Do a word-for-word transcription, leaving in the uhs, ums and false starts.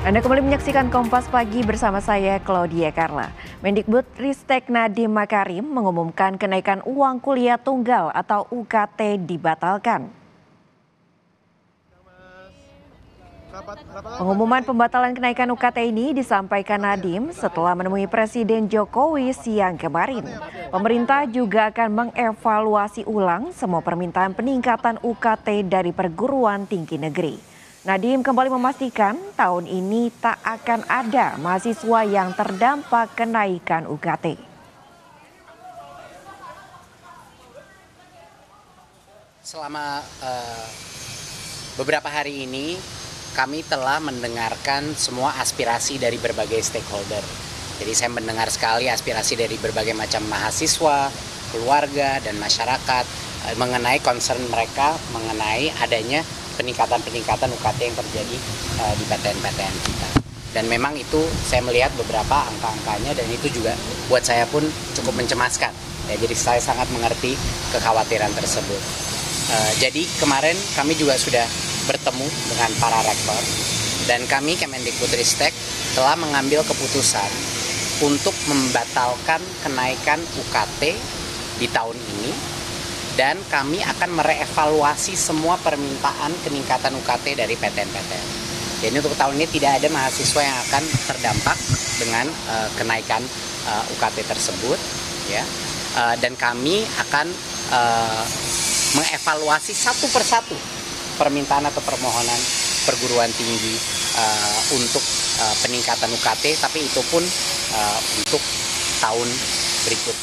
Anda kembali menyaksikan Kompas Pagi bersama saya Claudia Carla. Mendikbud Ristek Nadiem Makarim mengumumkan kenaikan uang kuliah tunggal atau U K T dibatalkan. Pengumuman pembatalan kenaikan U K T ini disampaikan Nadiem setelah menemui Presiden Jokowi siang kemarin. Pemerintah juga akan mengevaluasi ulang semua permintaan peningkatan U K T dari perguruan tinggi negeri. Nadiem kembali memastikan tahun ini tak akan ada mahasiswa yang terdampak kenaikan U K T. Selama uh, beberapa hari ini kami telah mendengarkan semua aspirasi dari berbagai stakeholder. Jadi saya mendengar sekali aspirasi dari berbagai macam mahasiswa, keluarga, dan masyarakat uh, mengenai concern mereka mengenai adanya peningkatan-peningkatan U K T yang terjadi uh, di P T N-P T N kita. Dan memang itu saya melihat beberapa angka-angkanya dan itu juga buat saya pun cukup mencemaskan. Ya, jadi saya sangat mengerti kekhawatiran tersebut. Uh, jadi kemarin kami juga sudah bertemu dengan para rektor dan kami Kemendikbudristek telah mengambil keputusan untuk membatalkan kenaikan U K T di tahun ini. Dan kami akan merevaluasi semua permintaan peningkatan U K T dari P T N-P T N. Jadi untuk tahun ini tidak ada mahasiswa yang akan terdampak dengan uh, kenaikan uh, U K T tersebut, ya. Uh, dan kami akan uh, mengevaluasi satu persatu permintaan atau permohonan perguruan tinggi uh, untuk uh, peningkatan U K T, tapi itu pun uh, untuk tahun berikutnya.